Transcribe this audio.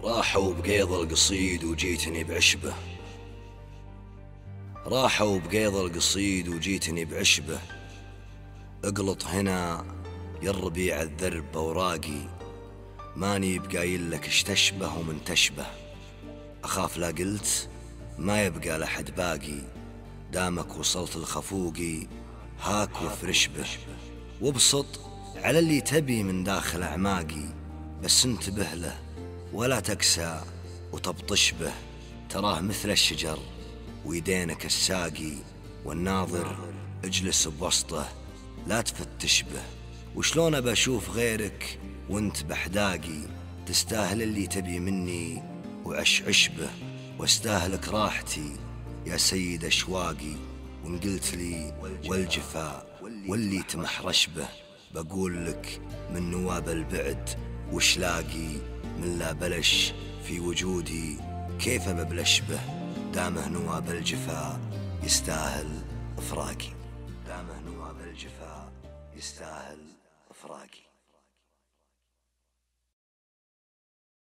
راحوا بقيض القصيد وجيتني بعشبه، راحوا بقيض القصيد وجيتني بعشبه. اقلط هنا يا الربيع الذرب اوراقي، ماني بقايل لك اش تشبه ومن تشبه. اخاف لا قلت ما يبقى لحد باقي، دامك وصلت الخفوقي هاك وافرش به. وابسط على اللي تبي من داخل اعماقي، بس انتبه له ولا تكسى وتبطش به. تراه مثل الشجر ويدينك الساقي، والناظر اجلس بوسطه لا تفتش به. وشلون بشوف غيرك وانت بحداقي، تستاهل اللي تبي مني وعش به. واستاهلك راحتي يا سيد اشواقي، وان قلت لي والجفاء واللي تمحرش به، بقول لك من نواب البعد وش لاقي. من لا بلش في وجودي كيف ببلش به، دامه نواب الجفاء يستاهل افراقي، دامه نواب الجفاء يستاهل افراقي.